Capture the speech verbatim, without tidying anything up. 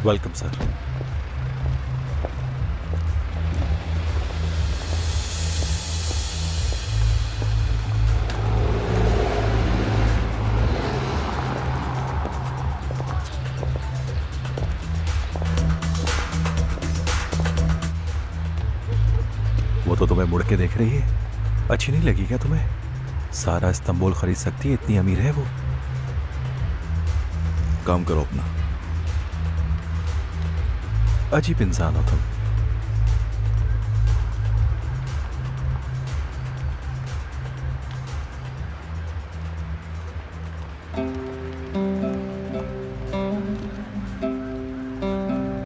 Welcome sir. वो तो तुम्हें मुड़ के देख रही है। अच्छी नहीं लगी क्या तुम्हें? सारा इस्तांबुल खरीद सकती है, इतनी अमीर है वो। काम करो अपना। अजीब इंसान हो तुम।